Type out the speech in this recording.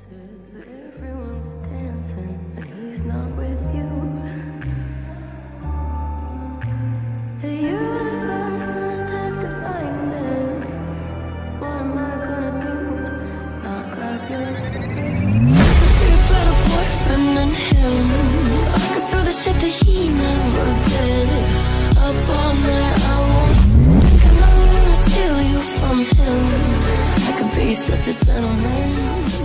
Everyone's dancing, and he's not with you. The universe must have defined this. What am I gonna do? Not grab your be a better boyfriend than him. I could do the shit that he never did. Up all night, I won't think I'm not gonna steal you from him. I could be such a gentleman.